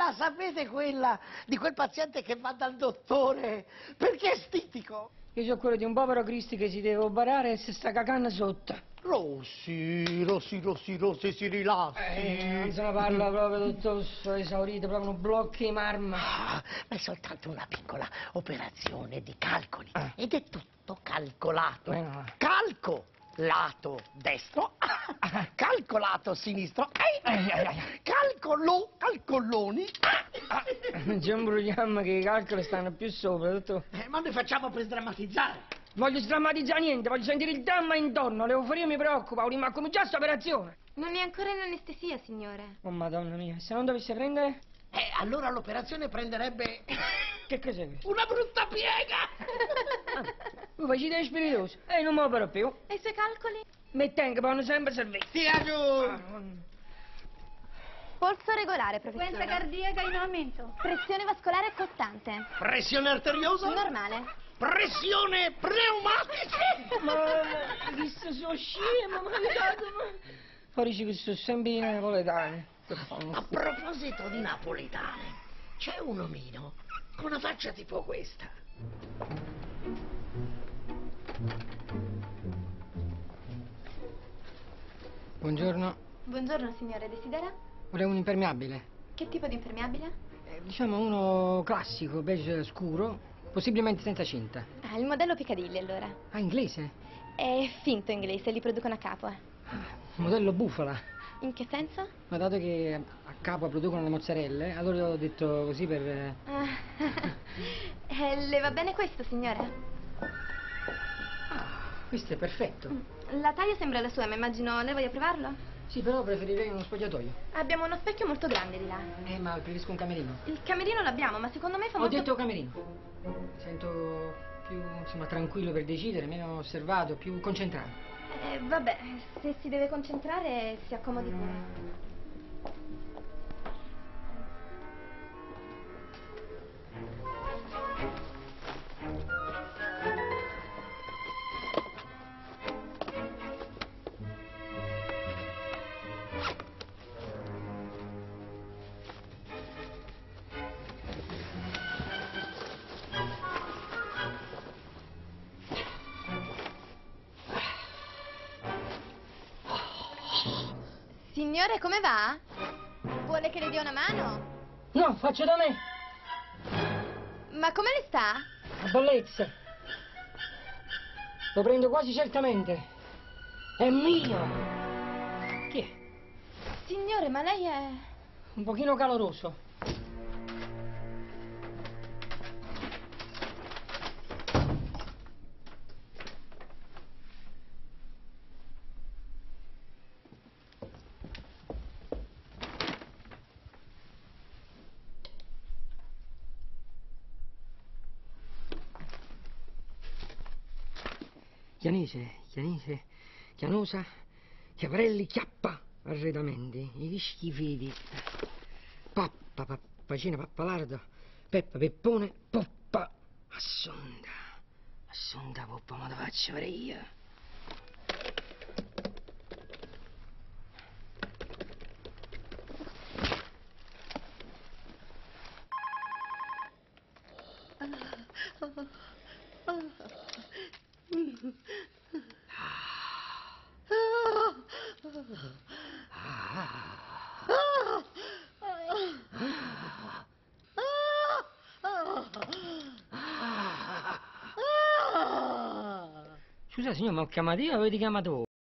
Ah, sapete quella di quel paziente che va dal dottore perché è stitico? Io sono quello di un povero Cristi che si deve operare e si sta cagando sotto. Rossi, si rilassi. Non se ne parla proprio, tutto esaurito, proprio un blocco di marmo. Ah, ma è soltanto una piccola operazione di calcoli ed è tutto calcolato. No. Calcolato destro, calcolato sinistro, calcoloni. Non ci imbrugliamo che i calcoli stanno più sopra, tutto. Ma noi facciamo per sdrammatizzare. Voglio sdrammatizzare niente, voglio sentire il dramma intorno, l'euforia mi preoccupa, ma come già sta operazione? Non è ancora in anestesia, signore. Oh madonna mia, se non dovesse prendere? Allora l'operazione prenderebbe Che cos'è? una brutta piega. Tu faci dei spiritosi, non mi opero più. E i suoi calcoli? Mi tengo, vanno sempre serviti. Stia giù. Polso regolare, professore. Frequenza cardiaca in aumento. Pressione vascolare costante. Pressione arteriosa? Normale. Pressione pneumatica? Ma che sono scemo, ma fuori ci sono sempre i napoletani. A proposito di napoletane, c'è un omino con una faccia tipo questa. Buongiorno, Buongiorno, signore. Desidera? volevo un impermeabile. Che tipo di impermeabile? Diciamo uno classico, beige scuro, possibilmente senza cinta. Ah, il modello Piccadilly, allora. Ah, inglese? È finto inglese, li producono a capo. Modello bufala. In che senso? Ma dato che a capo producono le mozzarelle, allora ho detto così per... Ah, le va bene questo, signore? Questo è perfetto. La taglia sembra la sua, ma immagino lei voglia provarlo? Sì, però preferirei uno spogliatoio. Abbiamo uno specchio molto grande di là. Ma preferisco un camerino. Il camerino l'abbiamo, ma secondo me fa Ho molto... detto camerino. Mi sento più, insomma, tranquillo per decidere, meno osservato, più concentrato. Vabbè, se si deve concentrare si accomodi pure. Signore, come va? Vuole che le dia una mano? No, faccio da me. Ma come le sta? A bollezza. Lo prendo quasi certamente. È mio. Chi è? Signore, ma lei è... Un pochino caloroso. Chianese, Chianosa, Chiavarelli, Chiappa, arredamenti, i schifidi. Pappa, Pappacina, Pappalardo, Peppa, Peppone, Poppa, Assunta, Poppa, ma la faccio fare io. Scusa signor, ma ho chiamato io o avete chiamato voi?